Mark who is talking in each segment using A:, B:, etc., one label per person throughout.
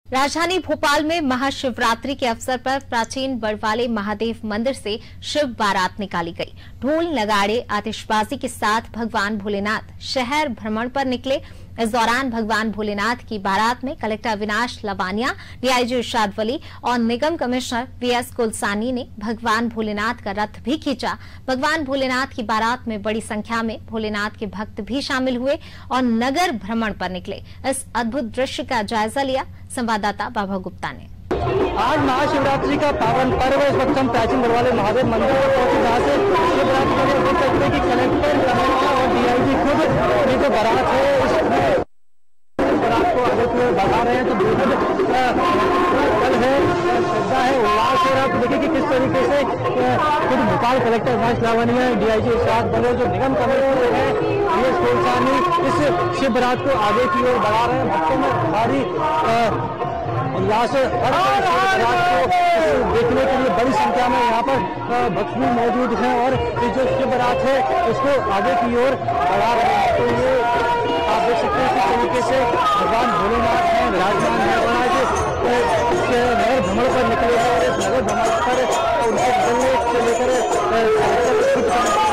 A: राजधानी भोपाल में महाशिवरात्रि के अवसर पर प्राचीन बड़वाले महादेव मंदिर से शिव बारात निकाली गई। ढोल नगाड़े आतिशबाजी के साथ भगवान भोलेनाथ शहर भ्रमण पर निकले। इस दौरान भगवान भोलेनाथ की बारात में कलेक्टर अविनाश लवानिया, डीआईजी इरशाद वली और निगम कमिश्नर वीएस कुलसानी ने भगवान भोलेनाथ का रथ भी खींचा। भगवान भोलेनाथ की बारात में बड़ी संख्या में भोलेनाथ के भक्त भी शामिल हुए और नगर भ्रमण पर निकले। इस अद्भुत दृश्य का जायजा लिया संवाददाता बाबा गुप्ता ने।
B: आज महाशिवरात्रि का पावन पर्व इस वक्त हम प्राचीन बड़वाले महादेव मंदिर पर पहुंचे, जहाँ से शिवरात्रि के लिए देख सकते हैं कि कलेक्टर और डीआईजी खुद ये जो बारात है इस बारात को आगे की ओर बढ़ा रहे हैं। तो बिल्कुल कल है, श्रद्धा है, उल्लास हो रहा है। तो देखिए कि किस तरीके से खुद भोपाल कलेक्टर अविनाश लवानिया, डीआईजी इरशाद वली, जो निगम कमिश्नर है वीएस कुलसानी इस शिव बारात को आगे की ओर बढ़ा रहे हैं। भक्तों में भारी उल्लास है। हर बारात को देखने के लिए बड़ी संख्या में यहाँ पर भक्त भी मौजूद हैं और ये जो शिव बारात है उसको आगे की ओर बढ़ा रहे हैं। तो ये आप देख सकते हैं किस तरीके से भगवान भोलेनाथ हैं, विराजमान है और आज नगर भ्रमण पर निकले हैं। और इस नगर भ्रमण पर उनके निकलने से लेकर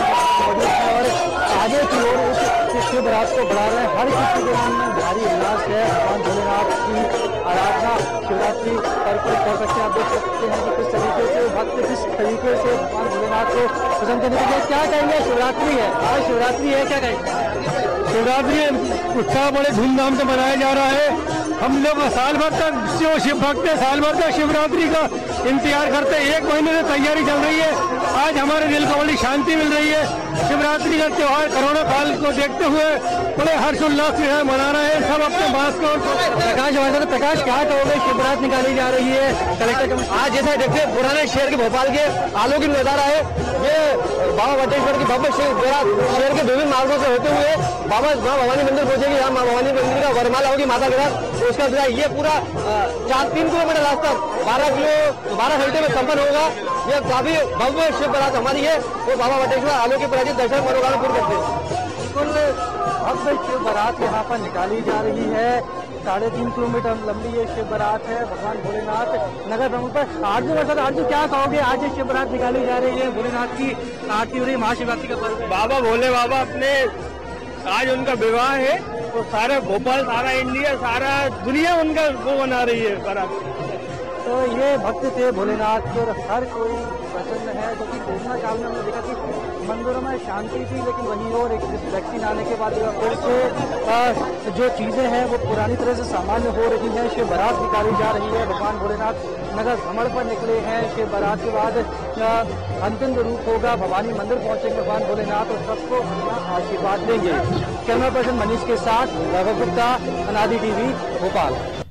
B: और आगे की ओर इस शिव बारात को बढ़ा रहे हैं। हर किसी के मन में भारी उल्लास है। भगवान भोलेनाथ की आराधना शिवरात्रि पर्व पर कर सकते हैं। आप देख सकते हैं कि किस तरीके से भक्त किस तरीके से भगवान भोलेनाथ को पसंद करने के लिए क्या कहेंगे। शिवरात्रि है, आज शिवरात्रि है, क्या कहेंगे। शिवरात्रि उत्साह बड़े धूमधाम से मनाया जा रहा है। हम लोग साल भर तक जो शिव भक्त है साल भर तक शिवरात्रि का इंतजार करते हैं। 1 महीने से तैयारी चल रही है। आज हमारे दिल को बड़ी शांति मिल रही है। शिवरात्रि का त्योहार कोरोना काल को देखते हुए बड़े हर्षोल्लास से मना रहे हैं सब अपने मास्क और प्रकाश। प्रकाश, क्या कहोगे, शिव बारात निकाली जा रही है कलेक्टर आज जैसा देखते पुराने शहर के भोपाल के आलोकित नजारा है। ये बाबा वटेश्वर की भव्य शिव बारात शहर के विभिन्न मार्गों से होते हुए बाबा माँ भवानी मंदिर पहुंचेगी। यहाँ माँ भवानी मंदिर का वरमाला होगी माता के साथ। उसका जो ये पूरा 3 किलोमीटर रास्ता 12 घंटे में संपन्न होगा। ये काफी भव्य शिव बारात हमारी है वो बाबा वटेश्वर आलोकित प्राचीन दर्शन मनोकामना पूर्ण करते हैं। बिल्कुल भव्य शिव बारात यहाँ पर निकाली जा रही है। 3.5 किलोमीटर लंबी ये शिव बारात है। भगवान भोलेनाथ नगर भ्रमण पर आरजू क्या कहोगे, आज ये शिव बारात निकाली जा रही है, भोलेनाथ की आरती हो रही है, महाशिवरात्रि का पर्व।
C: बाबा भोले बाबा अपने आज उनका विवाह है तो सारे भोपाल, सारा इंडिया, सारा दुनिया उनका वो बना रही है बारात।
B: तो ये भक्त थे भोलेनाथ के और हर कोई प्रसन्न है। जो कि कोरोना काल में हमने देखा कि मंदिरों में शांति थी, लेकिन वहीं और एक वैक्सीन आने के बाद फिर से जो चीजें हैं वो पुरानी तरह से सामान्य हो रही हैं। शिव बारात निकाली जा रही है। भगवान भोलेनाथ नगर भ्रमण पर निकले हैं। शिव बारात के बाद अंतिम रूप होगा, भवानी मंदिर पहुंचेंगे भगवान भोलेनाथ और सबको अपना आशीर्वाद देंगे। कैमरा पर्सन मनीष के साथ बाबा गुप्ता, अनादि टीवी, भोपाल।